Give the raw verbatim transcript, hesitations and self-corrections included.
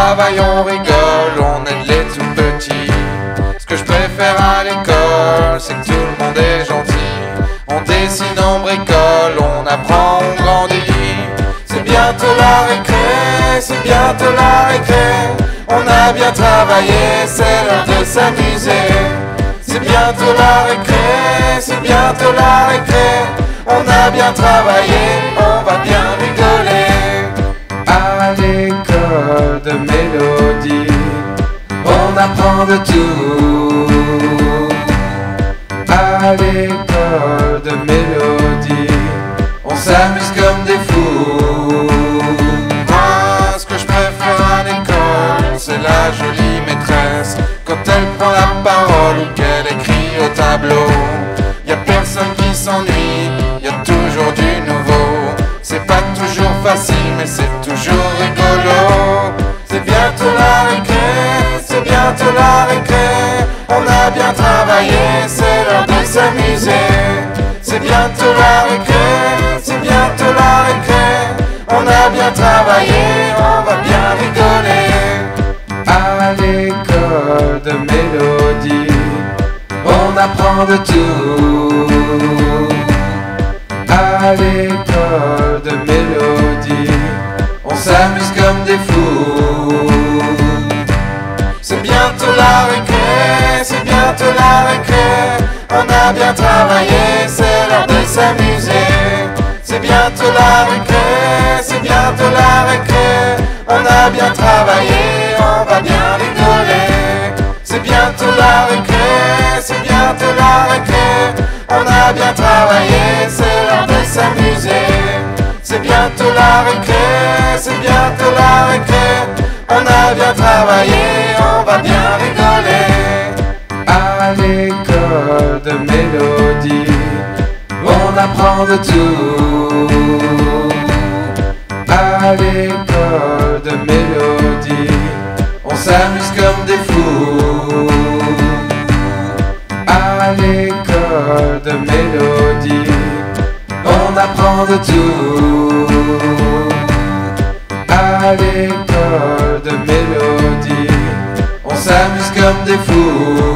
travaille, on rigole, on aide les tout petits. Ce que je préfère à l'école, c'est que tout le monde est gentil. On dessine, on bricole, on apprend, on grandit. C'est bientôt la récré, c'est bientôt la récré. On a bien travaillé, c'est l'heure de s'amuser. C'est bientôt la récré, c'est bientôt la récré. On a bien travaillé, on va bien rigoler. À l'école de Mélodie, on apprend de tout. À l'école de Mélodie, on s'amuse comme des fous. Moi, ce que je préfère à l'école, c'est la jolie maîtresse. Quand elle prend la parole ou qu'elle écrit au tableau, y a personne qui s'ennuie, y a toujours du nouveau. C'est pas toujours facile, mais c'est toujours rigolo. C'est bientôt la récré, c'est bientôt la récré. On a bien travaillé, c'est l'heure de s'amuser. C'est bientôt la récré, c'est bientôt la récré. On a bien travaillé, on va bien rigoler. À l'école de Mélodie, on apprend de tout. À l'école de Mélodie, on s'amuse comme des fous. C'est bientôt la récré, c'est bientôt la récré. On a bien travaillé, c'est l'heure de s'amuser. C'est bientôt la récré, c'est bientôt la récré. On a bien travaillé, on va bien rigoler. C'est bientôt la récré, c'est bientôt la récré. On a bien travaillé, c'est l'heure de s'amuser. C'est bientôt la récré, c'est bientôt la récré. On a bien travaillé, on va bien rigoler. À l'école de Mélodie, on apprend de tout. À l'école de Mélodie, on s'amuse comme des fous. À l'école de Mélodie, on apprend de tout. À l'école de Mélodie, on s'amuse comme des fous.